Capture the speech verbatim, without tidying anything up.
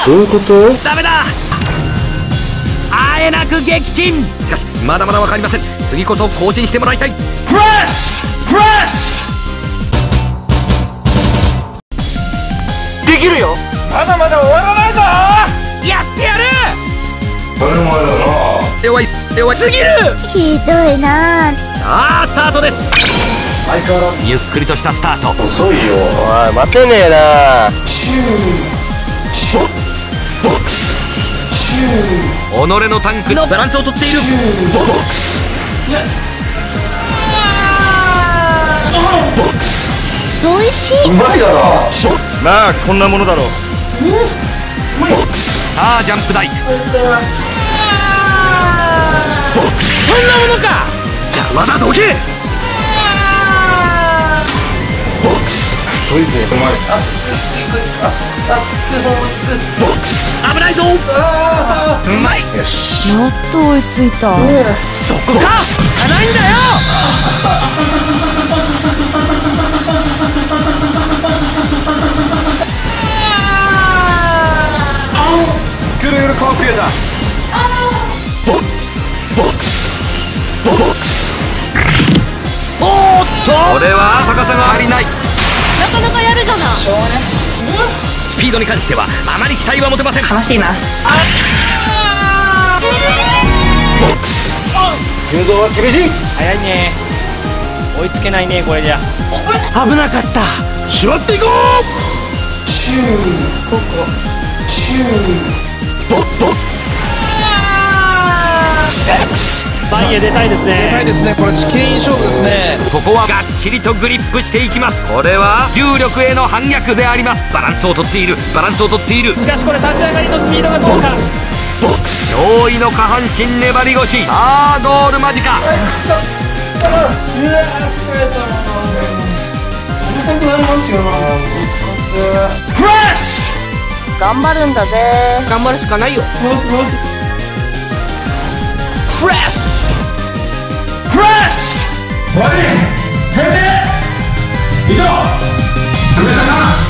どういうこと？ ダメだ。あえなく撃沈。しかしまだまだ分かりません。次こそ更新してもらいたい。プレスプレスできるよ。 まだまだ終わらないぞ。 やってやる。 当たり前だな。 弱い弱いすぎる。 ひどいな。 さあスタートです。 相変わらずゆっくりとしたスタート。 遅いよ。 おい待てねえな。 ボックス己のタンクのバランスをとっている。 ボックスボックスおいしい。 うまいだろ。 まあこんなものだろう。 ボックスさあジャンプ台。 ボックスそんなものか。邪魔だどけ。 ボックス太いぜ。 うまい。ボックス危ないぞ。うまい。 よし。 やっと追いついた。 そこか。いかないんだよ。 ぐるぐるコンピューター。ボボックスボックス。 おーっとこれは高さが足りない。 なかなかやるじゃない。 スピードに関してはあまり期待は持てません。 悲しいな。 ボックス誘導は厳しい。 早いね。追いつけないねこれじゃ。 危なかった。しまっていこう。 シューここシューボッボッセックス。 前へ出たいですね。 出たいですね。これ試験勝負ですね。 ここはがっちりとグリップしていきます。これは重力への反逆であります。バランスをとっているバランスをとっている。 しかしこれ立ち上がりのスピードがどうか。 ボックス驚異の下半身粘り腰。さあゴール間近。プレス。 頑張るんだぜ。 頑張るしかないよ。プレスプレス。 終わり。以上。